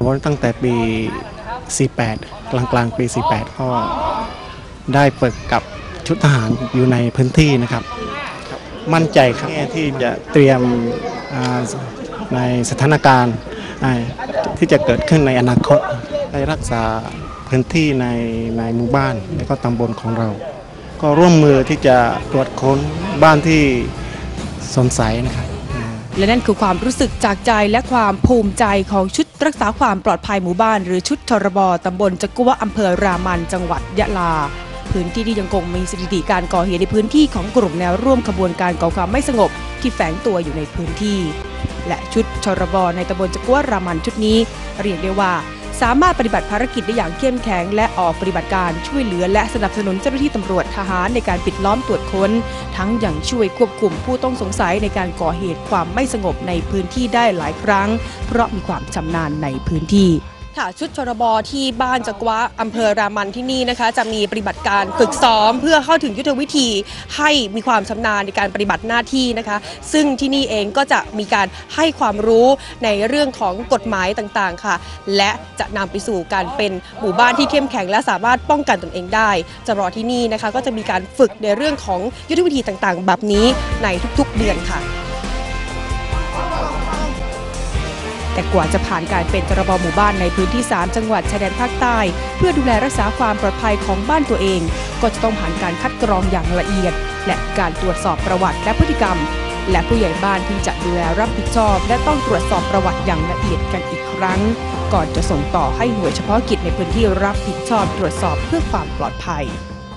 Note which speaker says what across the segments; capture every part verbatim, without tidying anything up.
Speaker 1: บตั้งแต่ปี สี่สิบแปด กลางกลางปี สี่สิบแปด ก็ได้ฝึกกับชุดทหารอยู่ในพื้นที่นะครับมั่นใจครับที่จะเตรียมในสถานการณ์ที่จะเกิดขึ้นในอนาคตได้รักษาพื้นที่ในในหมู่บ้านและก็ตำบลของเราก็ร่วมมือที่จะตรวจค้นบ้านที่สงสัยนะครับ
Speaker 2: และนั่นคือความรู้สึกจากใจและความภูมิใจของชุดรักษาความปลอดภัยหมู่บ้านหรือชุดทรบตำบลจักวะอำเภอรามันจังหวัดยะลาพื้นที่ที่ยังคงมีสถิติการก่อเหตุในพื้นที่ของกลุ่มแนวร่วมขบวนการก่อความไม่สงบที่แฝงตัวอยู่ในพื้นที่และชุดทรบในตำบลจักวะรามันชุดนี้เรียกได้ว่าสามารถปฏิบัติภารกิจได้อย่างเข้มแข็งและออกปฏิบัติการช่วยเหลือและสนับสนุนเจ้าหน้าที่ตำรวจทหารในการปิดล้อมตรวจค้นทั้งอย่างช่วยควบคุมผู้ต้องสงสัยในการก่อเหตุความไม่สงบในพื้นที่ได้หลายครั้งเพราะมีความชำนาญในพื้นที่ค่ะชุดชรบที่บ้านจักวะอำเภอรามันที่นี่นะคะจะมีปฏิบัติการฝึกซ้อมเพื่อเข้าถึงยุทธวิธีให้มีความชำนาญในการปฏิบัติหน้าที่นะคะซึ่งที่นี่เองก็จะมีการให้ความรู้ในเรื่องของกฎหมายต่างๆค่ะและจะนำไปสู่การเป็นหมู่บ้านที่เข้มแข็งและสามารถป้องกันตนเองได้จะรอที่นี่นะคะก็จะมีการฝึกในเรื่องของยุทธวิธีต่างๆแบบนี้ในทุกๆเดือนค่ะแต่กว่าจะผ่านการเป็นทรบหมู่บ้านในพื้นที่สามจังหวัดชายแดนภาคใต้เพื่อดูแลรักษาความปลอดภัยของบ้านตัวเองก็จะต้องผ่านการคัดกรองอย่างละเอียดและการตรวจสอบประวัติและพฤติกรรมและผู้ใหญ่บ้านที่จะดูแลรับผิดชอบและต้องตรวจสอบประวัติอย่างละเอียดกันอีกครั้งก่อนจะส่งต่อให้หน่วยเฉพาะกิจในพื้นที่รับผิดชอบตรวจสอบเพื่อความปลอดภัย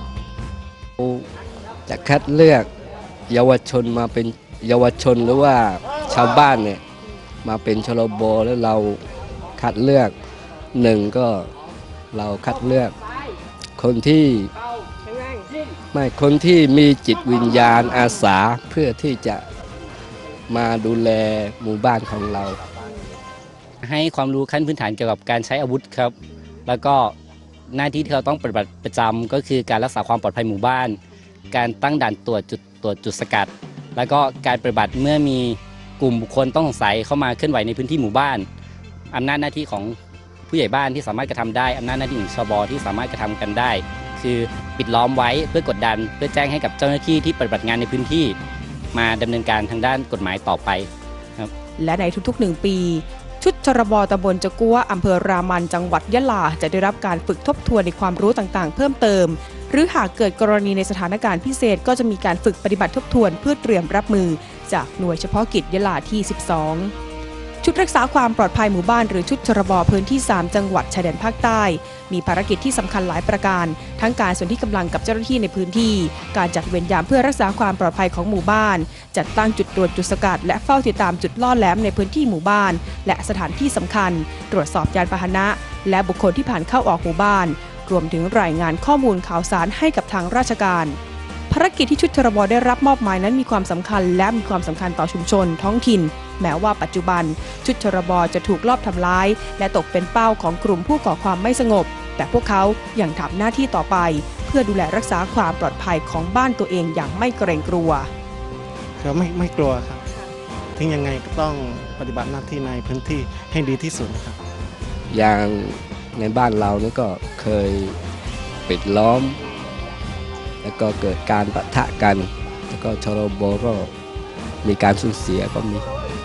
Speaker 3: จะคัดเลือกเยาวชนมาเป็นเยาวชนหรือว่าชาวบ้านเนี่ยมาเป็นชลบแล้วเราคัดเลือกหนึ่งก็เราคัดเลือกคนที่ไม่คนที่มีจิตวิญญาณอาสาเพื่อที่จะมาดูแลหมู่บ้านของเรา
Speaker 4: ให้ความรู้ขั้นพื้นฐานเกี่ยวกับการใช้อาวุธครับแล้วก็หน้าที่ที่เราต้องปฏิบัติประจำก็คือการรักษาความปลอดภัยหมู่บ้านการตั้งด่านตรวจจุดตรวจจุดสกัดแล้วก็การปฏิบัติเมื่อมีกลุ่มบุคคลต้องสงสัยเข้ามาเคลื่อนไหวในพื้นที่หมู่บ้านอำนาจหน้าที่ของผู้ใหญ่บ้านที่สามารถกระทำได้อำนาจหน้าที่ของชบที่สามารถกระทำกันได้คือปิดล้อมไว้เพื่อกดดันเพื่อแจ้งให้กับเจ้าหน้าที่ที่ปฏิบัติงานในพื้นที่มาดำเนินการทางด้านกฎหมายต่อไปครับ
Speaker 2: และในทุกๆหนึ่งปีชุดชรบตำบลจักวะอำเภอรามันจังหวัดยะลาจะได้รับการฝึกทบทวนในความรู้ต่างๆเพิ่มเติมหรือหากเกิดกรณีในสถานการณ์พิเศษก็จะมีการฝึกปฏิบัติทบทวนเพื่อเตรียมรับมือจากหน่วยเฉพาะกิจยะลาที่สิบสองชุดรักษาความปลอดภัยหมู่บ้านหรือชุดชรบพื้นที่สามจังหวัดชายแดนภาคใต้มีภารกิจที่สำคัญหลายประการทั้งการสนที่กำลังกับเจ้าหน้าที่ในพื้นที่การจัดเวรยามเพื่อรักษาความปลอดภัยของหมู่บ้านจัดตั้งจุดตรวจจุดสกัดและเฝ้าติดตามจุดล่อแหลมในพื้นที่หมู่บ้านและสถานที่สำคัญตรวจสอบยานพาหนะและบุคคลที่ผ่านเข้าออกหมู่บ้านรวมถึงรายงานข้อมูลข่าวสารให้กับทางราชการภารกิจที่ชุดทรบได้รับมอบหมายนั้นมีความสำคัญและมีความสำคัญต่อชุมชนท้องถิ่นแม้ว่าปัจจุบันชุดทรบจะถูกลอบทำร้ายและตกเป็นเป้าของกลุ่มผู้ก่อความไม่สงบแต่พวกเขายังทำหน้าที่ต่อไปเพื่อดูแลรักษาความปลอดภัยของบ้านตัวเองอย่างไม่เกรงกลัว
Speaker 1: เราไม่ไม่กลัวครับถึงยังไงก็ต้องปฏิบัติหน้าที่ในพื้นที่ให้ดีที่สุดครับ
Speaker 3: อย่างในบ้านเรานี่ก็เคยปิดล้อมแล้วก็เกิดการปะทะกันแล้วก็ชลบก็มีการสูญเสียก็มี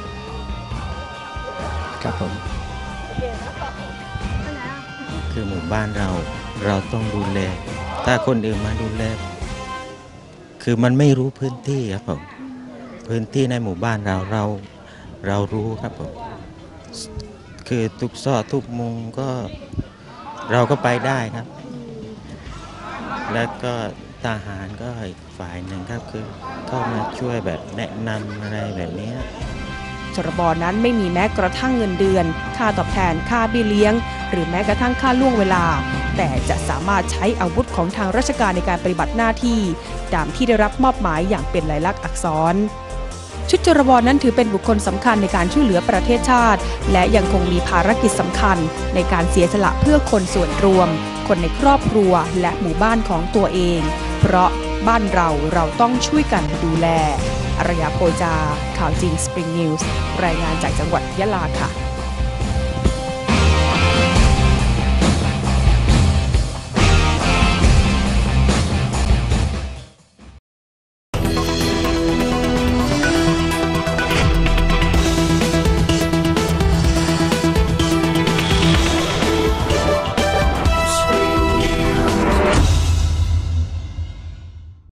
Speaker 3: ครับผม
Speaker 5: คือหมู่บ้านเราเราต้องดูแลถ้าคนอื่นมาดูแลคือมันไม่รู้พื้นที่ครับผมพื้นที่ในหมู่บ้านเราเราเรารู้ครับผมคือทุกซอกทุกมุมก็เราก็ไปได้ครับแล้วก็ทหารก็อีกฝ่ายหนึ่งครับคือเข้ามาช่วยแบบแนะนำอะไรแบบนี้
Speaker 2: ชรบนั้นไม่มีแม้กระทั่งเงินเดือนค่าตอบแทนค่าเบี้ยเลี้ยงหรือแม้กระทั่งค่าล่วงเวลาแต่จะสามารถใช้อาวุธของทางราชการในการปฏิบัติหน้าที่ตามที่ได้รับมอบหมายอย่างเป็นลายลักษณ์อักษรชุดชรบนั้นถือเป็นบุคคลสำคัญในการช่วยเหลือประเทศชาติและยังคงมีภารกิจสำคัญในการเสียสละเพื่อคนส่วนรวมคนในครอบครัวและหมู่บ้านของตัวเองเพราะบ้านเราเราต้องช่วยกันดูแลอารยาโพจาข่าวจริง Spring News รายงานจากจังหวัดยะลาค่ะ